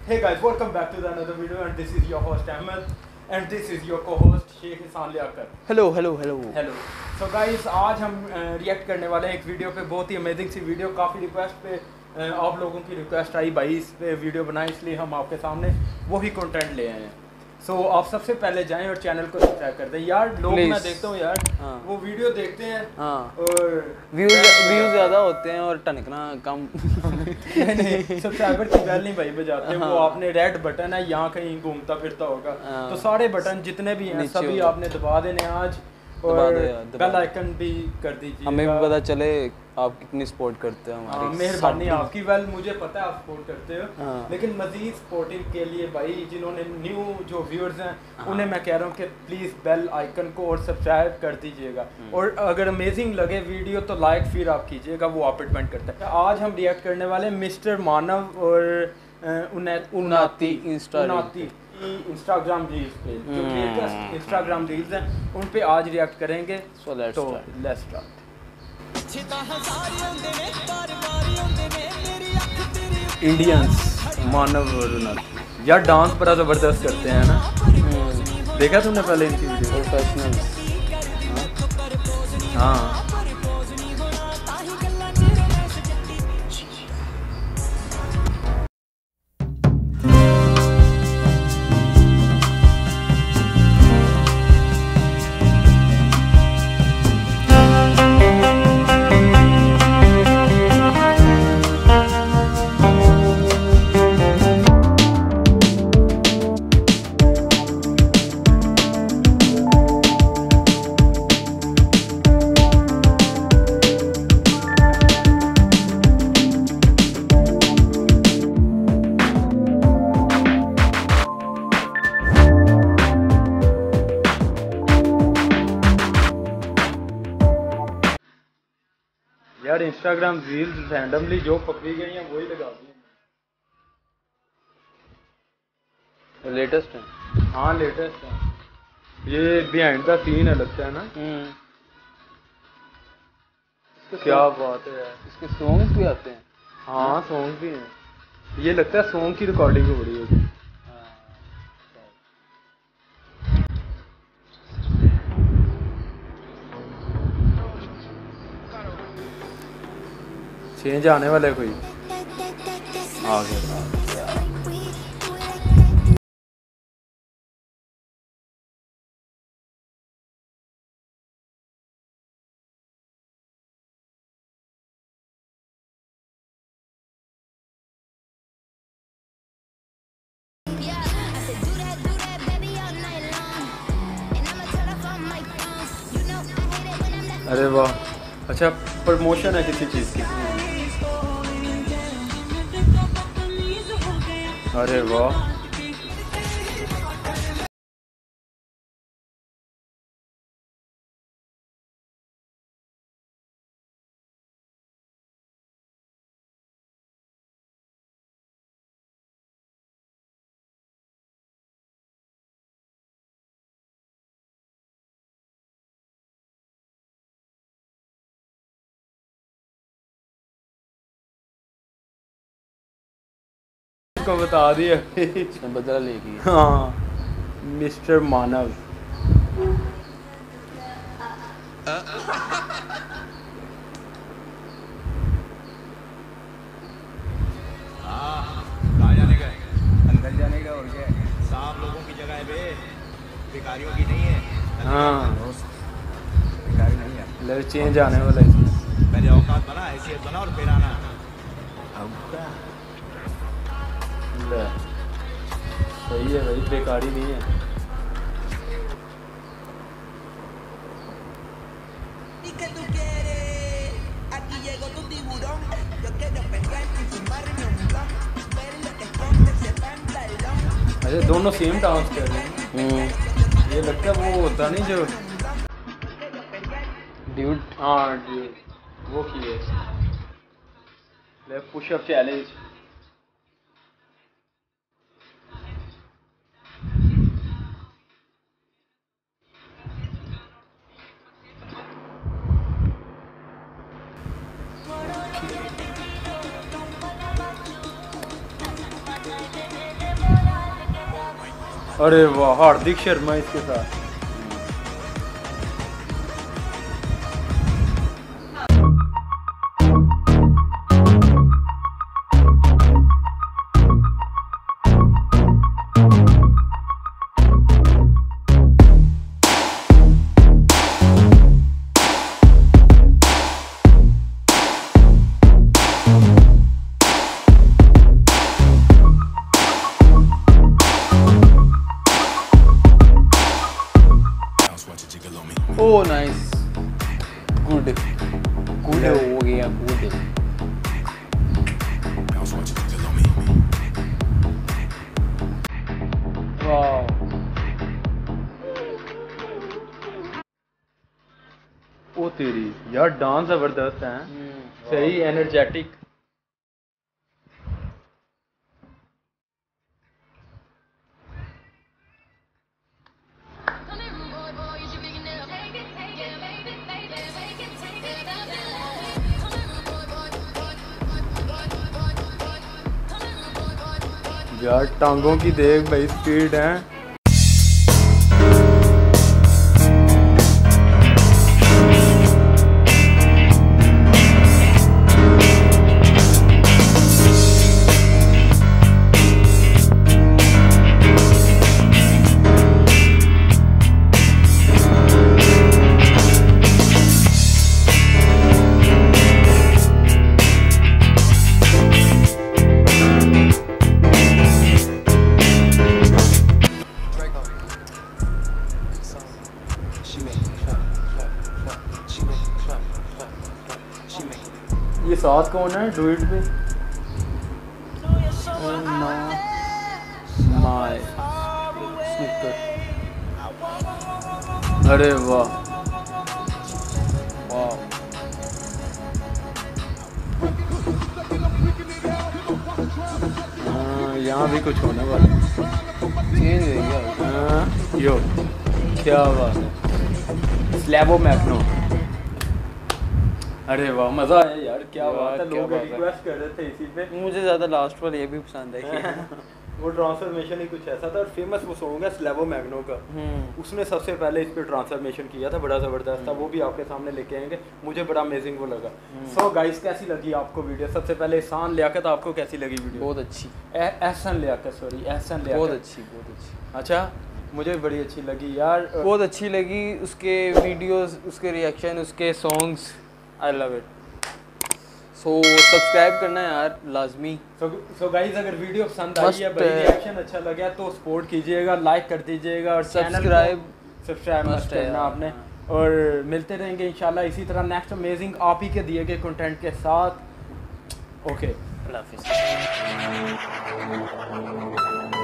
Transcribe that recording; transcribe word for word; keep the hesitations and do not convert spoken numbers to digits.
Hey guys, welcome back to the another video and this is your host Ahmed and this is your co-host Sheikh Ihsan Liaquat. Hello hello hello hello so guys, आज हम react करने वाले हैं एक video पे, बहुत ही amazing सी वीडियो। काफ़ी रिक्वेस्ट पे uh, आप लोगों की रिक्वेस्ट आई भाई इस पे वीडियो बनाए, इसलिए हम आपके सामने वही कंटेंट ले आए हैं। सो so, आप सबसे पहले जाएं और चैनल को सब्सक्राइब कर दें यार। लोग मैं देखता हूँ यार, हाँ। वो वीडियो देखते हैं, हाँ। और व्यूज व्यूज ज़्यादा होते हैं और टनकना कम। नहीं नहीं, सब्सक्राइबर की बेल नहीं भाई बजाते हैं, हाँ। वो आपने रेड बटन है यहाँ कहीं घूमता फिरता होगा, हाँ। तो सारे बटन जितने भी हैं सभी आपने दबा देने आज, और बेल आइकन भी कर दीजिए, हमें भी पता चले आप कितनी सपोर्ट करते हो हमारी। मेहरबानी आपकी। वेल मुझे पता है आप सपोर्ट करते हो, हाँ। लेकिन मजीद सपोर्टिंग के लिए भाई जिन्होंने न्यू जो व्यूअर्स हैं, हाँ। उन्हें मैं कह रहा हूँ कि प्लीज़ बेल आइकन को और सब्सक्राइब कर दीजिएगा, और अगर अमेजिंग लगे वीडियो तो लाइक फिर आप कीजिएगा, वो आप पे डिपेंड करता है। आज हम रिएक्ट करने वाले हैं मिस्टर मानव और उन्नति इंस्टा इंस्टाग्राम रील्स पे, जो लेटेस्ट इंस्टाग्राम रील्स हैं उन पे आज रिएक्ट करेंगे। सो लेट्स तो लेट्स स्टार्ट। इंडियंस मानव और उन्नति यार डांस बड़ा ज़बरदस्त करते हैं ना, देखा तुमने पहले इनकी वीडियो? प्रोफेशनल, हाँ। यार इंस्टाग्राम रील्स रैंडमली जो पकड़ी गई हैं वही लगा दी हैं। लेटेस्ट है, हाँ लेटेस्ट है। ये बिहाइंड द सीन है लगता है ना। क्या बात है यार, इसके सॉन्ग्स भी आते हैं। हाँ सॉन्ग भी हैं, ये लगता है सॉन्ग की रिकॉर्डिंग हो रही होगी। चेंज आने वाला है कोई, आ गया। अरे वाह, अच्छा प्रमोशन है किसी चीज़ की। अरे वाह, को बता दिया बदला लेगी। हाँ मिस्टर मानव। जाने का अंदर जाने का, और क्या साफ लोगों की जगह है बे, भिखारियों की नहीं है। हाँ भिखारी नहीं है, लग चेंज आने वाला है इसमें। पहले औकात बना, हैसियत बना और फिर आना। सही है भाई, बेकारी नहीं है। अच्छा दोनों सेम डांस कर रहे हैं। ये लगता है वो होता नहीं जो ड्यूड, हाँ ड्यूड वो किए लेफ्ट पुशअप चैलेंज। अरे वाह, हार्दिक शर्मा इसके साथ। ओ नाइस, गुड गुड हो गया, गुड। वाह, ओ तेरी यार, डांस जबरदस्त है, सही एनर्जेटिक। यार टांगों की देख भाई, स्पीड है। ये साथ कौन है डुएट पे? माय अरे वाह वाह, हाँ, यहाँ भी कुछ होने वाला। चेंज हो गया। हाँ, यो क्या बात है, स्लैबो मैग्नो। अरे वाह, मजा आया यार, क्या बात है। लोग रिक्वेस्ट कर रहे थे इसी पे। मुझे ज़्यादा लास्ट वाला ये भी पसंद है। वो ट्रांसफॉर्मेशन ही कुछ ऐसा था, और फेमस वो सॉन्ग है स्लैबो मैग्नो का, उसने सबसे पहले इस पे ट्रांसफॉर्मेशन किया था, बड़ा ज़बरदस्त था। वो भी आपके सामने लेके आएंगे, मुझे बड़ा अमेजिंग वो लगा। सो गाइस, कैसी लगी आपको वीडियो? सबसे पहले एहसान लियाकत, आपको कैसी लगी वीडियो? बहुत अच्छी। एहसान लियाकत, सॉरी एहसान लियाकत, बहुत अच्छी, बहुत अच्छी। अच्छा, मुझे बड़ी अच्छी लगी यार, बहुत अच्छी लगी। उसके वीडियोस, उसके रिएक्शन, उसके songs, I love it. So subscribe करना है यार लाजमी। सो सो गाइस, अगर वीडियो पसंद आई है, भाई रिएक्शन अच्छा लगा तो सपोर्ट कीजिएगा, लाइक कर दीजिएगा, और सब्सक्राइब सब्सक्राइब मस्ट करना आपने। और मिलते रहेंगे इंशाल्लाह इसी तरह नेक्स्ट अमेजिंग आप ही के दिए गए कंटेंट के साथ। ओके, अल्लाह हाफिज़।